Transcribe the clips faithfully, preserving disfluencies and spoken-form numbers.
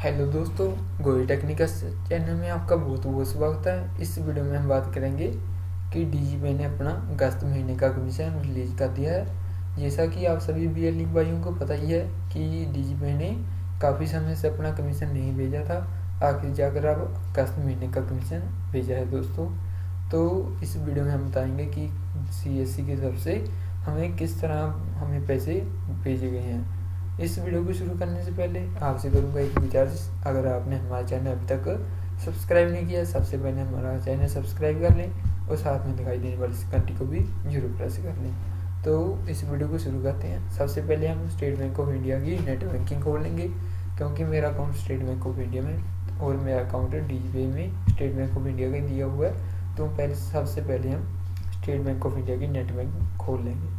Hello दोस्तों, गोई techniques channel में आपका बहुत बहुत स्वागत है। इस वीडियो में हम बात करेंगे कि डीजीपे ने अपना अगस्त महीने का कमीशन रिलीज कर दिया है। जैसा कि आप सभी बीएलई भाइयों को पता ही है कि डीजीपे ने काफ़ी समय से अपना कमीशन नहीं भेजा था, आखिर जाकर अब अगस्त महीने का कमीशन भेजा है दोस्तों। तो इस वीडियो में हम बताएंगे कि सीएससी की तरफ से हमें किस तरह हमें पैसे भेजे गए हैं। इस वीडियो को शुरू करने से पहले आपसे करूँगा एक गुजारिश, अगर आपने हमारा चैनल अभी तक सब्सक्राइब नहीं किया, सबसे पहले हमारा चैनल सब्सक्राइब कर लें और साथ में दिखाई देने वाली घंटी को भी जरूर प्रेस कर लें। तो इस वीडियो को शुरू करते हैं। सबसे पहले हम स्टेट बैंक ऑफ इंडिया की नेट बैंकिंग खोल लेंगे, क्योंकि मेरा account State Bank of India में और मेरा अकाउंट डीजीपे में स्टेट बैंक ऑफ इंडिया का दिया हुआ है। तो पहले सबसे पहले हम स्टेट बैंक ऑफ इंडिया की नेट बैंकिंग खोल लेंगे।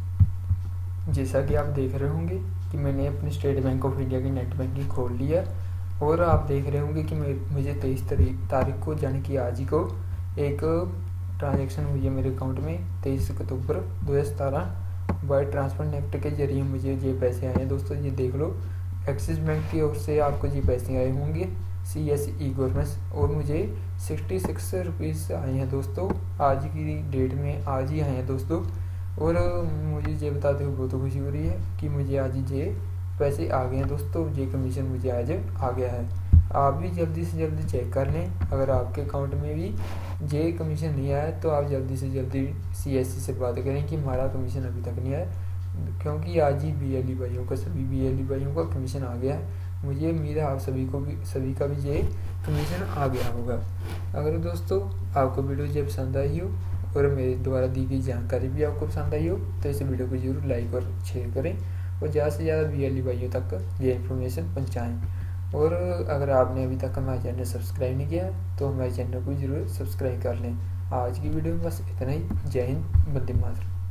जैसा कि आप देख रहे होंगे कि मैंने अपने स्टेट बैंक ऑफ इंडिया की नेट बैंकिंग खोल लिया और आप देख रहे होंगे कि मुझे तेईस तारीख को यानी कि आज ही को एक ट्रांजैक्शन हुई है मेरे अकाउंट में। तेईस अक्टूबर दो हज़ार सतारह वायर ट्रांसफर नेफ्ट के जरिए मुझे ये पैसे आए हैं दोस्तों। ये देख लो, एक्सिस बैंक की ओर से आपको ये पैसे आए होंगे सी एस ई गवर्नमेंट, और मुझे सिक्सटी सिक्स रुपीज़ आए हैं दोस्तों। आज की डेट में आज ही आए हैं दोस्तों। और मुझे ये बताते हुए बहुत खुशी हो रही है कि मुझे आज ये पैसे आ गए हैं दोस्तों। ये कमीशन मुझे आज आ गया है। आप भी जल्दी से जल्दी चेक कर लें, अगर आपके अकाउंट में भी ये कमीशन नहीं आया तो आप जल्दी से जल्दी सीएससी से बात करें कि हमारा कमीशन अभी तक नहीं आया, क्योंकि आज ही बीएलई भाइयों का सभी बीएलई भाइयों का कमीशन आ गया है। मुझे उम्मीद है आप सभी को भी सभी का भी ये कमीशन आ गया होगा। अगर दोस्तों आपको वीडियो ये पसंद आई हो और मेरे द्वारा दी गई जानकारी भी आपको पसंद आई हो तो इस वीडियो को जरूर लाइक और शेयर करें और ज़्यादा से ज़्यादा बीएलई भाइयों तक ये इन्फॉर्मेशन पहुंचाएं। और अगर आपने अभी तक हमारे चैनल सब्सक्राइब नहीं किया तो हमारे चैनल को जरूर सब्सक्राइब कर लें। आज की वीडियो में बस इतना ही। जय हिंद, वंदे मातरम।